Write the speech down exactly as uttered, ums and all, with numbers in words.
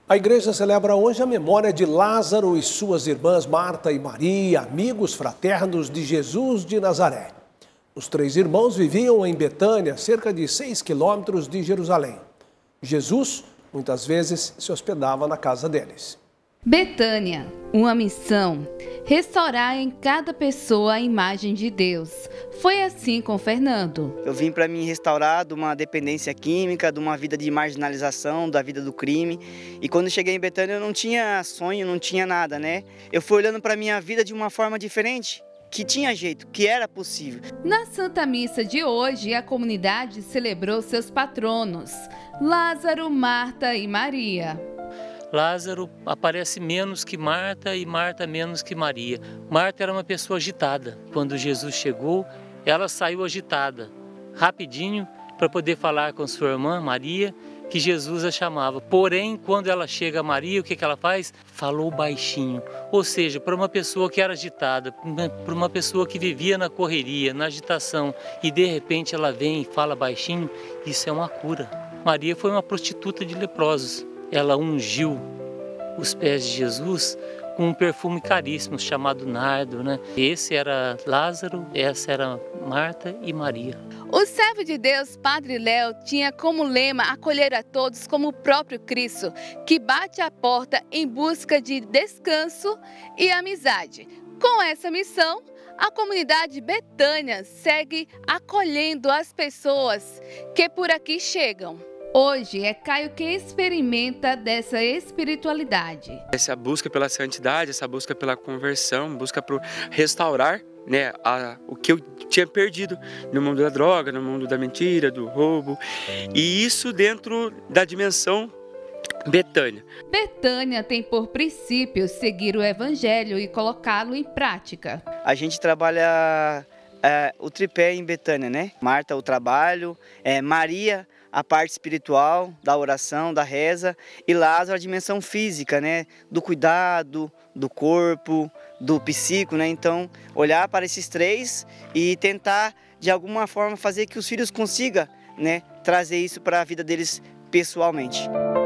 A igreja celebra hoje a memória de Lázaro e suas irmãs Marta e Maria, amigos fraternos de Jesus de Nazaré. Os três irmãos viviam em Betânia, cerca de seis quilômetros de Jerusalém. Jesus, muitas vezes, se hospedava na casa deles. Betânia, uma missão: restaurar em cada pessoa a imagem de Deus. Foi assim com Fernando. Eu vim para me restaurar de uma dependência química, de uma vida de marginalização, da vida do crime. E quando cheguei em Betânia eu não tinha sonho, não tinha nada, né? Eu fui olhando para a minha vida de uma forma diferente, que tinha jeito, que era possível. Na Santa Missa de hoje, a comunidade celebrou seus patronos, Lázaro, Marta e Maria. Lázaro aparece menos que Marta e Marta menos que Maria. Marta era uma pessoa agitada. Quando Jesus chegou, ela saiu agitada, rapidinho, para poder falar com sua irmã Maria, que Jesus a chamava. Porém, quando ela chega a Maria, o que, que ela faz? Falou baixinho. Ou seja, para uma pessoa que era agitada, para uma pessoa que vivia na correria, na agitação, e de repente ela vem e fala baixinho, isso é uma cura. Maria foi uma prostituta de leprosos. Ela ungiu os pés de Jesus com um perfume caríssimo chamado nardo, né? Esse era Lázaro, essa era Marta e Maria. O servo de Deus, Padre Léo, tinha como lema acolher a todos como o próprio Cristo, que bate à porta em busca de descanso e amizade. Com essa missão, a comunidade Betânia segue acolhendo as pessoas que por aqui chegam. Hoje é Caio que experimenta dessa espiritualidade. Essa busca pela santidade, essa busca pela conversão, busca por restaurar, né, a, o que eu tinha perdido no mundo da droga, no mundo da mentira, do roubo. E isso dentro da dimensão Betânia. Betânia tem por princípio seguir o evangelho e colocá-lo em prática. A gente trabalha é, o tripé em Betânia, né? Marta, o trabalho, é, Maria, a parte espiritual, da oração, da reza, e Lázaro, a dimensão física, né? Do cuidado, do corpo, do psíquico, né? Então, olhar para esses três e tentar, de alguma forma, fazer que os filhos consigam, né, trazer isso para a vida deles pessoalmente.